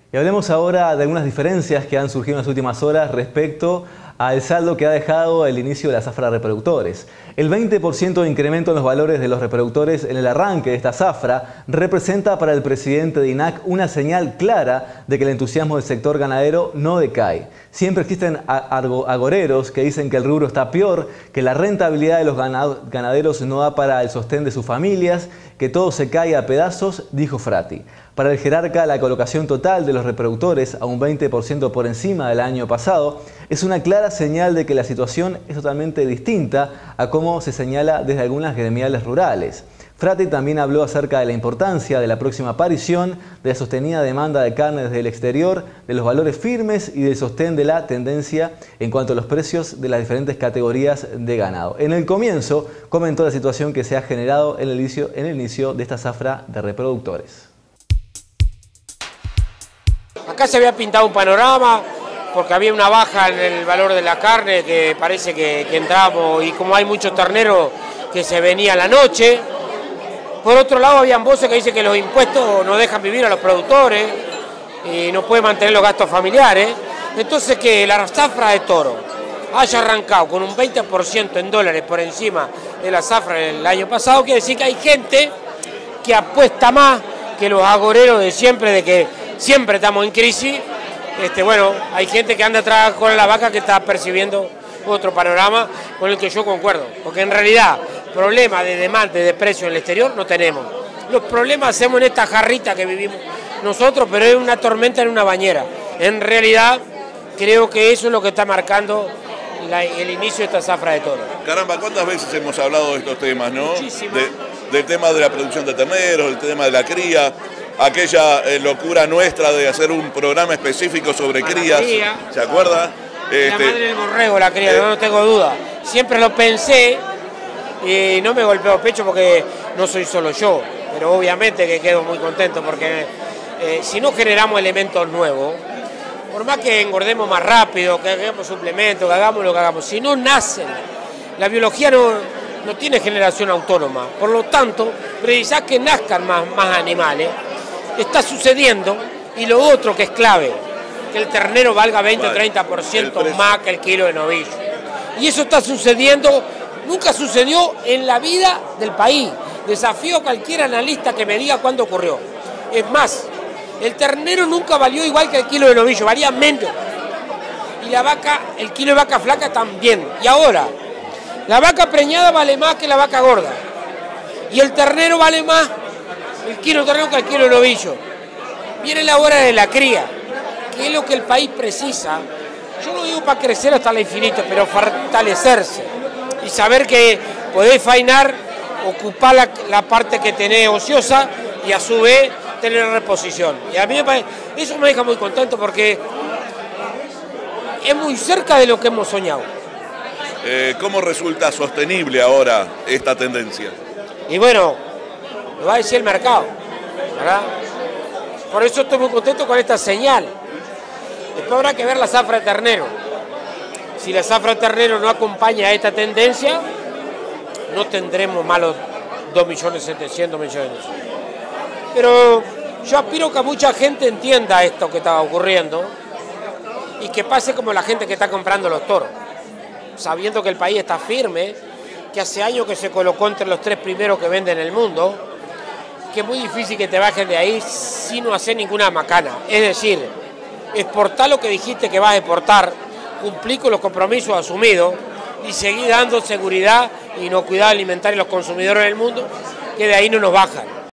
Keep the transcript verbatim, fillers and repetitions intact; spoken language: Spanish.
Y hablemos ahora de algunas diferencias que han surgido en las últimas horas respecto al saldo que ha dejado el inicio de la zafra de reproductores. El veinte por ciento de incremento en los valores de los reproductores en el arranque de esta zafra representa para el presidente de I N A C una señal clara de que el entusiasmo del sector ganadero no decae. Siempre existen agoreros que dicen que el rubro está peor, que la rentabilidad de los ganaderos no da para el sostén de sus familias, que todo se cae a pedazos, dijo Frati. Para el jerarca, la colocación total de los reproductores a un veinte por ciento por encima del año pasado es una clara señal de que la situación es totalmente distinta a cómo se señala desde algunas gremiales rurales. Frati también habló acerca de la importancia de la próxima aparición de la sostenida demanda de carne desde el exterior, de los valores firmes y del sostén de la tendencia en cuanto a los precios de las diferentes categorías de ganado. En el comienzo comentó la situación que se ha generado en el inicio, en el inicio de esta zafra de reproductores. Acá se había pintado un panorama porque había una baja en el valor de la carne que parece que, que entramos, y como hay muchos terneros que se venía a la noche. Por otro lado, habían voces que dicen que los impuestos no dejan vivir a los productores y no pueden mantener los gastos familiares. Entonces, que la zafra de toro haya arrancado con un veinte por ciento en dólares por encima de la zafra del año pasado, quiere decir que hay gente que apuesta más que los agoreros de siempre, de que siempre estamos en crisis. Este, bueno, hay gente que anda atrás con la vaca que está percibiendo otro panorama con el que yo concuerdo, porque en realidad problemas de demanda, de precio en el exterior no tenemos. Los problemas hacemos en esta jarrita que vivimos nosotros, pero es una tormenta en una bañera. En realidad creo que eso es lo que está marcando la, el inicio de esta zafra de toro. Caramba, ¿cuántas veces hemos hablado de estos temas, no? Muchísimas. De, del tema de la producción de terneros, del tema de la cría, aquella eh, locura nuestra de hacer un programa específico sobre Para crías, cría. ¿se acuerda? La Este, madre del borrego, la cría, eh, no, no tengo duda. Siempre lo pensé y no me golpeo el pecho porque no soy solo yo, pero obviamente que quedo muy contento porque eh, si no generamos elementos nuevos, por más que engordemos más rápido, que hagamos suplementos, que hagamos lo que hagamos, si no nacen, la biología no, no tiene generación autónoma, por lo tanto, precisás que nazcan más, más animales, está sucediendo. Y lo otro que es clave, que el ternero valga veinte o treinta por ciento más que el kilo de novillo. Y eso está sucediendo, nunca sucedió en la vida del país. Desafío a cualquier analista que me diga cuándo ocurrió. Es más, el ternero nunca valió igual que el kilo de novillo, valía menos. Y la vaca, el kilo de vaca flaca también. Y ahora, la vaca preñada vale más que la vaca gorda. Y el ternero vale más, el kilo de ternero que el kilo de novillo. Viene la hora de la cría, que es lo que el país precisa. Yo no digo para crecer hasta el infinito, pero fortalecerse y saber que podés faenar, ocupar la, la parte que tenés ociosa y a su vez tener reposición. Y a mí me parece, eso me deja muy contento porque es muy cerca de lo que hemos soñado. eh, ¿Cómo resulta sostenible ahora esta tendencia? Y bueno, lo va a decir el mercado, ¿verdad? Por eso estoy muy contento con esta señal. Después habrá que ver la zafra de ternero. Si la zafra de ternero no acompaña a esta tendencia, no tendremos malos dos millones setecientos millones. Pero yo aspiro que mucha gente entienda esto que estaba ocurriendo y que pase como la gente que está comprando los toros, sabiendo que el país está firme, que hace años que se colocó entre los tres primeros que venden en el mundo, que es muy difícil que te bajen de ahí sin no hacer ninguna macana. Es decir, exportar lo que dijiste que vas a exportar, cumplir con los compromisos asumidos y seguir dando seguridad e inocuidad alimentaria a los consumidores del mundo, que de ahí no nos bajan.